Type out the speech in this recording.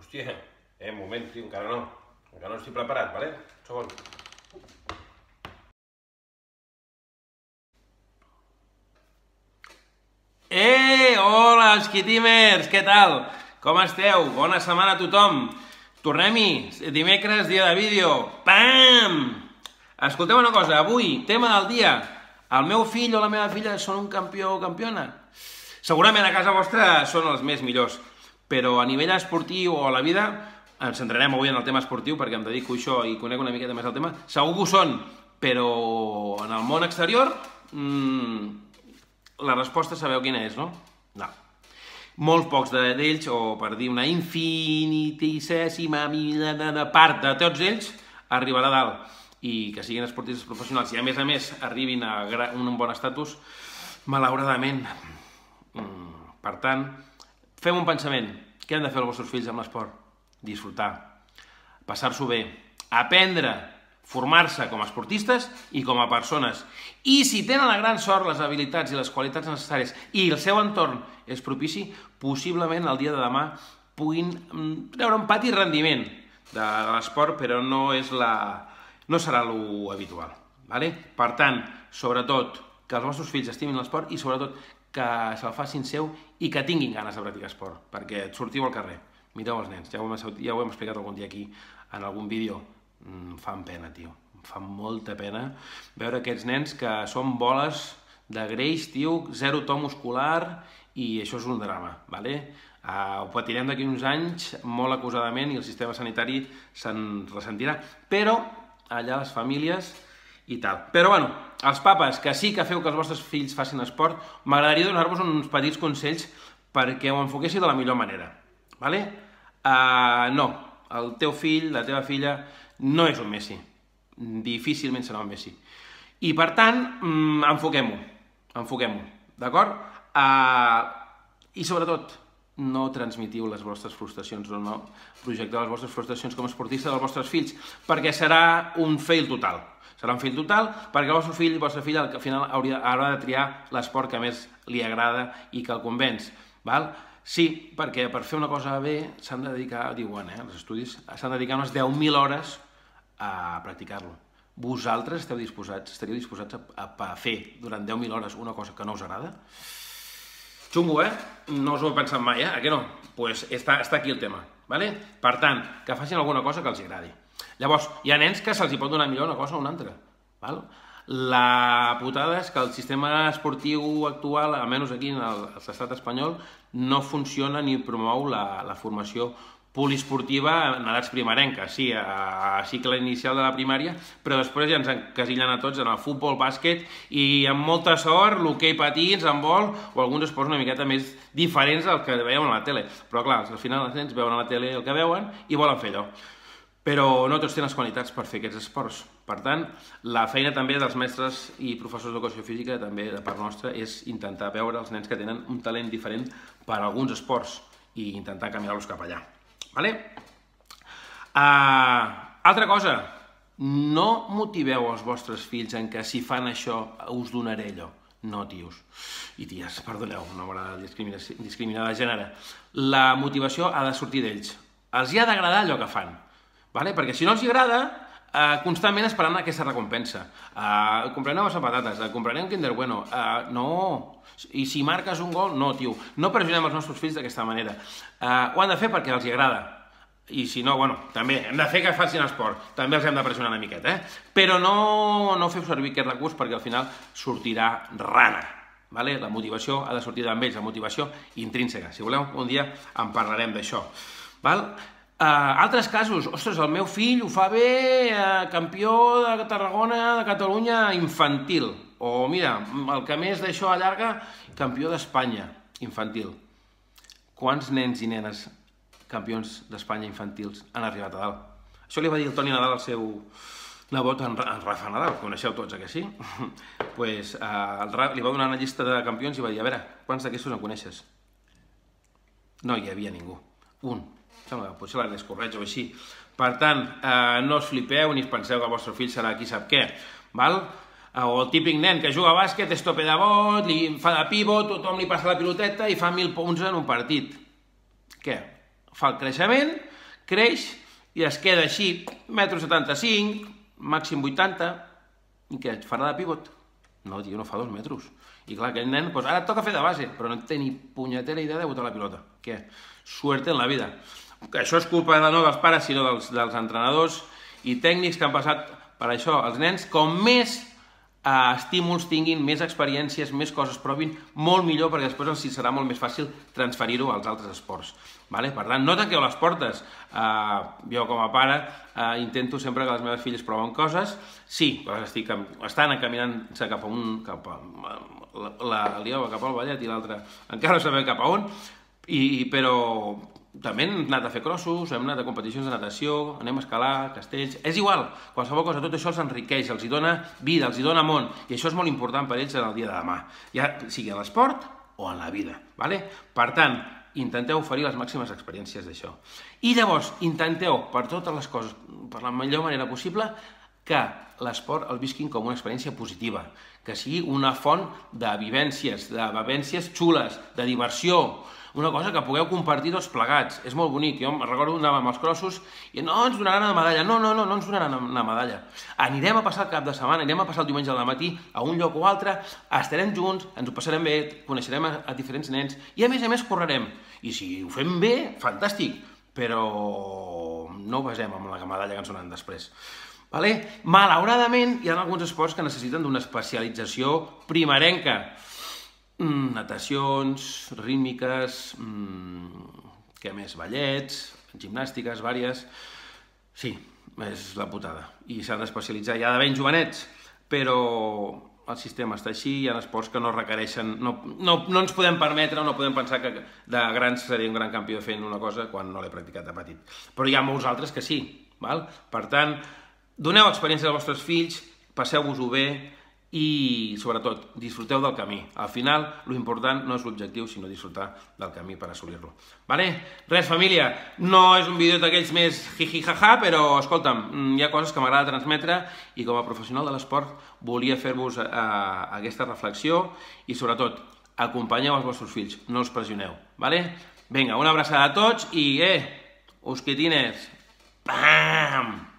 Hòstia, un moment, tio, encara no. Encara no estic preparat, vale? Un segon. Hola, esquitimers, què tal? Com esteu? Bona setmana a tothom. Tornem-hi, dimecres, dia de vídeo. Pam! Escolteu una cosa, avui, tema del dia. El meu fill o la meva filla són un campió o campiona? Segurament a casa vostra són els més millors, però a nivell esportiu o a la vida, ens centrarem avui en el tema esportiu perquè em dedico a això i conec una miqueta més el tema, segur que ho són, però en el món exterior la resposta sabeu quina és, no? No. Molts pocs d'ells, o per dir una infinitessima part de tots ells, arribarà a dalt. I que siguin esportistes professionals i a més arribin a un bon estatus, malauradament. Per tant, fem un pensament. Què han de fer els vostres fills amb l'esport? Disfrutar, passar-s'ho bé, aprendre, formar-se com a esportistes i com a persones. I si tenen la gran sort, les habilitats i les qualitats necessàries i el seu entorn és propici, possiblement el dia de demà puguin treure un petit rendiment de l'esport, però no serà l'habitual. Per tant, sobretot, que els vostres fills estimin l'esport i sobretot que se'l facin seu i que tinguin ganes de practicar esport, perquè sortiu al carrer, mireu els nens, ja ho hem explicat algun dia aquí en algun vídeo, em fan pena, tio, em fan molta pena veure aquests nens que són boles de greix, tio, zero to muscular i això és un drama, ho patirem d'aquí uns anys molt acusadament i el sistema sanitari se'n ressentirà, però allà les famílies i tal. Però bueno, els papes que sí que feu que els vostres fills facin esport, m'agradaria donar-vos uns petits consells perquè ho enfoquéssiu de la millor manera. No, el teu fill, la teva filla, no és un Messi. Difícilment serà un Messi. I per tant, enfoquem-ho, d'acord? I sobretot, no transmitiu les vostres frustracions o no projecteu les vostres frustracions com a esportista dels vostres fills, perquè serà un fail total. Serà un fail total perquè el vostre fill o vostra filla al final haurà de triar l'esport que més li agrada i que el convenç. Sí, perquè per fer una cosa bé s'han de dedicar, diuen els estudis, s'han de dedicar unes 10.000 hores a practicar-lo. Vosaltres estaríeu disposats a fer durant 10.000 hores una cosa que no us agrada? Xungo, no us ho he pensat mai, que no? Doncs està aquí el tema. Per tant, que facin alguna cosa que els agradi. Llavors, hi ha nens que se'ls pot donar millor una cosa o una altra. La putada és que el sistema esportiu actual, almenys aquí en l'estat espanyol, no funciona ni promou la formació poliesportiva en edats primerenques, sí, a cicle inicial de la primària, però després ja ens encasillen a tots en el futbol, bàsquet i amb molta sort, l'hoquei patins, handbol o alguns esports una miqueta més diferents del que veiem a la tele. Però clar, al final els nens veuen a la tele el que veuen i volen fer allò. Però no tots tenen les qualitats per fer aquests esports. Per tant, la feina també dels mestres i professors d'educació física, també de part nostra, és intentar veure els nens que tenen un talent diferent per a alguns esports i intentar caminar-los cap allà. Altra cosa, no motiveu els vostres fills en que si fan això us donaré allò. No, tios i ties, perdoneu, no m'agrada discriminar de gènere. La motivació ha de sortir d'ells. Els hi ha d'agradar allò que fan, perquè si no els agrada, constantment esperant aquesta recompensa. Compraré unes patates, compraré un Kinder Bueno. No. I si marques un gol, no, tio. No pressionem els nostres fills d'aquesta manera. Ho han de fer perquè els agrada. I si no, també hem de fer que facin esport. També els hem de pressionar una miqueta, però no feu servir aquest recurs perquè al final sortirà rana. La motivació ha de sortir d'ells, la motivació intrínseca. Si voleu, un dia en parlarem d'això. Altres casos, ostres, el meu fill ho fa bé, campió de Tarragona, de Catalunya, infantil. O, mira, el que més d'això allarga, campió d'Espanya, infantil. Quants nens i nenes campions d'Espanya infantils han arribat a dalt? Això li va dir el Toni Nadal al seu nebot, en Rafa Nadal, coneixeu tots, que sí? Doncs li va donar una llista de campions i va dir, a veure, quants d'aquestos en coneixes? No hi havia ningú, un. Potser l'Ernest Correig o així. Per tant, no us flipeu ni penseu que el vostre fill serà qui sap què. O el típic nen que juga a bàsquet, és tope de bot, li fa de pivot, tothom li passa la piloteta i fa 1.000 punts en un partit. Què? Fa el creixement, creix i es queda així, 1,75 m, màxim 80, i què, farà de pivot? No, tio, no fa 2 metres. I clar, aquell nen, doncs ara et toca fer de base, però no té ni punyetera idea de botar la pilota. Què? Suerte en la vida. Això és culpa no dels pares, sinó dels entrenadors i tècnics que han passat per això. Els nens, com més estímuls tinguin, més experiències, més coses provin, molt millor, perquè després els serà molt més fàcil transferir-ho als altres esports. Per tant, no tanqueu les portes. Jo, com a pare, intento sempre que les meves filles proven coses. Sí, estan encaminant-se cap al ballet i l'altre encara no sabem cap a on, però també hem anat a fer crossos, hem anat a competicions de natació, anem a escalar, castells... És igual, qualsevol cosa, tot això els enriqueix, els hi dona vida, els hi dona món, i això és molt important per ells en el dia de demà, ja sigui en l'esport o en la vida. Per tant, intenteu oferir les màximes experiències d'això. I llavors, intenteu, per totes les coses, per la millor manera possible, que l'esport el visquin com una experiència positiva, que sigui una font de vivències xules, de diversió, una cosa que pugueu compartir tots plegats. És molt bonic. Jo recordo que anàvem als crossos i no, ens donaran una medalla. No ens donaran una medalla. Anirem a passar el cap de setmana, anirem a passar el diumenge al matí a un lloc o altre, estarem junts, ens ho passarem bé, coneixerem a diferents nens i a més correrem. I si ho fem bé, fantàstic, però no ho basem amb la medalla que ens donen després. Malauradament, hi ha alguns esports que necessiten d'una especialització primerenca. Natacions, rítmiques, què més? Ballets, gimnàstiques, vàries... Sí, és la putada. I s'han d'especialitzar ja de ben jovenets, però el sistema està així, hi ha esports que no requereixen... No ens podem permetre, no podem pensar que de grans seria un gran campió fent una cosa quan no l'he practicat de petit. Però hi ha molts altres que sí. Per tant, doneu experiència als vostres fills, passeu-vos-ho bé, i, sobretot, disfruteu del camí. Al final, l'important no és l'objectiu, sinó disfrutar del camí per assolir-lo. Res, família, no és un vídeo d'aquells més jiji-jaja, però, escolta'm, hi ha coses que m'agrada transmetre i com a professional de l'esport volia fer-vos aquesta reflexió i, sobretot, acompanyeu els vostres fills, no els pressioneu. Vinga, una abraçada a tots i, usquitines, pam!